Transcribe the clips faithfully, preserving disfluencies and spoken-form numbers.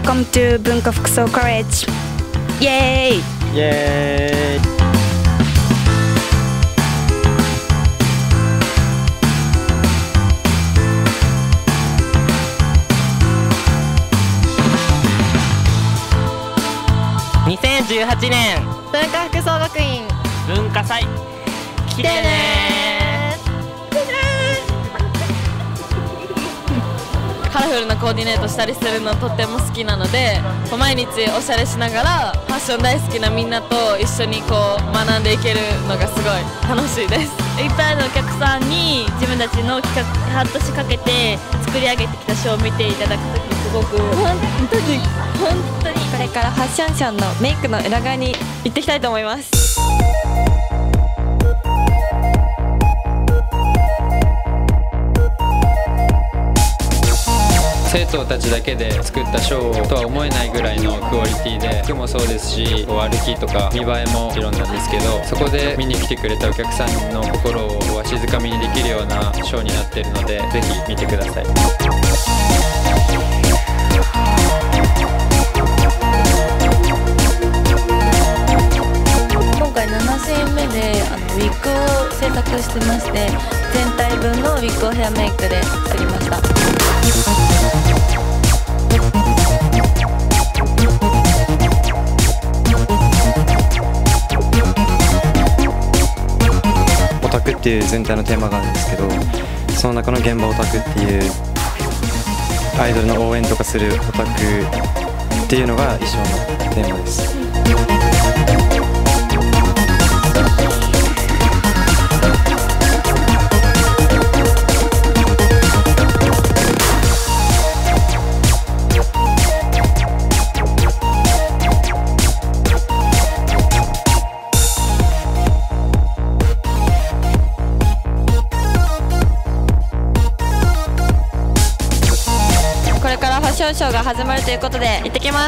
Welcome to 文化服装カレッジ。イエーイイエーイ。 にせんじゅうはちねん文化服装学院文化祭来てねカラフルなコーディネートしたりするのとっても好きなので、毎日おしゃれしながらファッション大好きなみんなと一緒にこう学んでいけるのがすごい楽しいです。 いっぱいのお客さんに自分たちの企画半年かけて作り上げてきたショーを見ていただくときすごく本当に本当にこれからファッションショーのメイクの裏側に行ってきたいと思います。 生徒たちだけで作ったショーとは思えないぐらいのクオリティで、服もそうですし歩きとか見栄えももちろんなんですけど、そこで見に来てくれたお客さんの心をわしづかみにできるようなショーになっているので、ぜひ見てください。 今回ななシーンめであのウィッグを制作してまして、全体分のウィッグをヘアメイクで作りました。 オタクっていう全体のテーマがあるんですけど、その中の現場オタクっていうアイドルの応援とかするオタクっていうのが衣装のテーマです。 これからファッションショーが始まるということで行ってきます。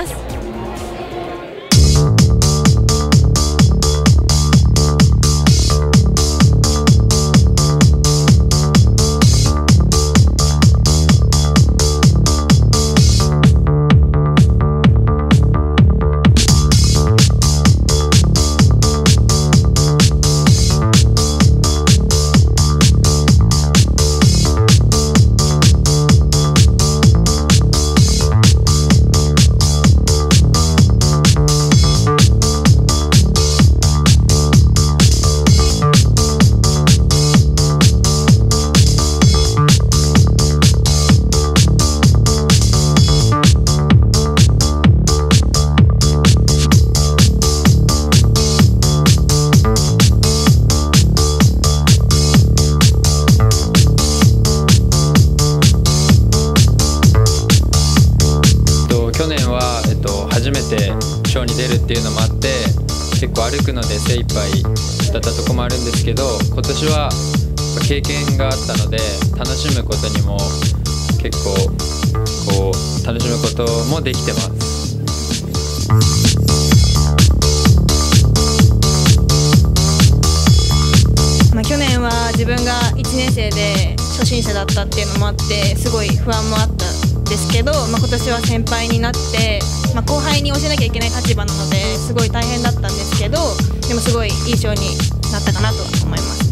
去年は、えっと、初めてショーに出るっていうのもあって、結構歩くので精一杯だったとこもあるんですけど、今年は経験があったので楽しむことにも結構こう楽しむこともできてます。 まあ、去年は自分がいちねん生で初心者だったっていうのもあってすごい不安もあったんですけど、まあ、今年は先輩になって、まあ、後輩に教えなきゃいけない立場なのですごい大変だったんですけど、でもすごいいいショーになったかなと思います。